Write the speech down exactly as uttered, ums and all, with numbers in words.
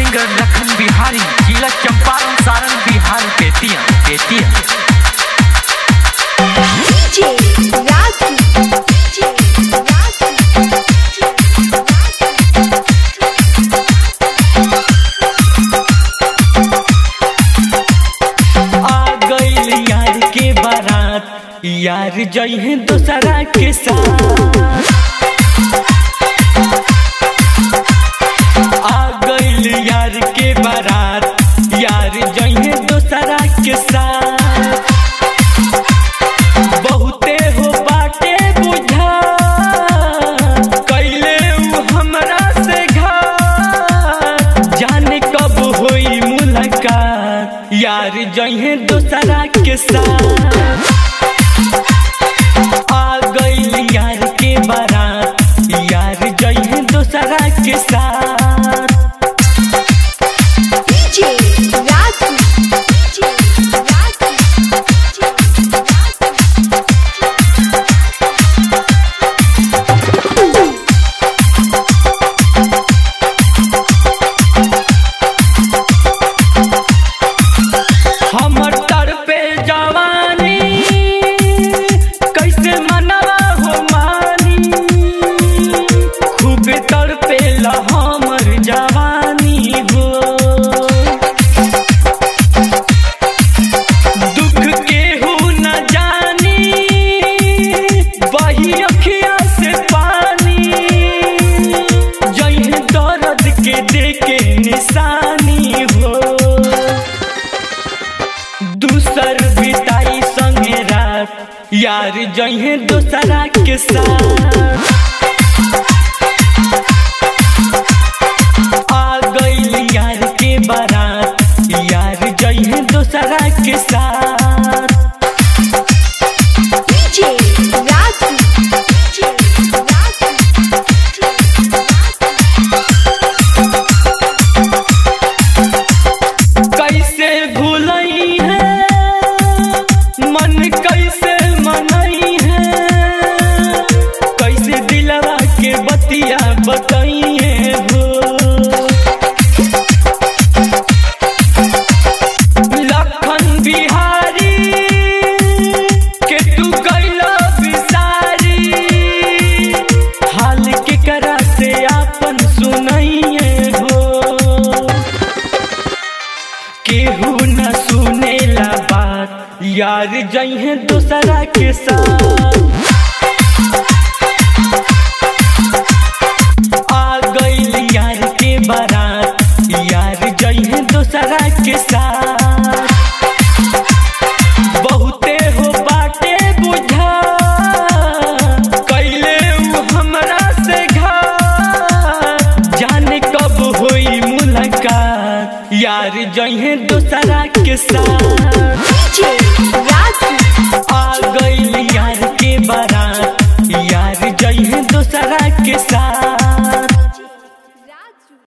Singer Lakhan Bihari, जिला चंपारण, सारण, बिहार। बेतिया बेतिया आ गइल यार के बारात, यार जइहे दोसरा के साथ। यार के बारात, यार जइहे दोसरा के साथ। बहुते हो बाटे बुझा, कैले उ हमरा से घात। जाने कब होई मुलाकात, यार जइहे दोसरा के साथ। आ गइल यार के बारात, यार जइहे दोसरा के साथ। हमर तर पे जवानी कैसे मनवा हो मानी, खूब तर पे ला हमर जवानी हो। दुख के हो न जानी, बही अखिया से पानी। जइहे दर्द के देके निशानी हो। दूसर बिताई संगे रात, यार जइहे दोसरा के साथ। आ गइल यार के बारात, यार जइहे दोसरा के साथ। कैसे भूलई है मन, कैसे मनई है, कैसे दिलवा के बतिया बताइए हो। लखन बिहारी के तू कैला बिसारी, हाल के करा से आपन सुनाइए हो। केहू न सुनेला बात, यार जइहे दोसरा के साथ। आ गइल यार के बारात, यार जइहे दोसरा के साथ। बहुते हो बाटे बुझा, कैले उ हमरा से घात। जाने कब होई मुलाकात, यार जइहे दोसरा के साथ।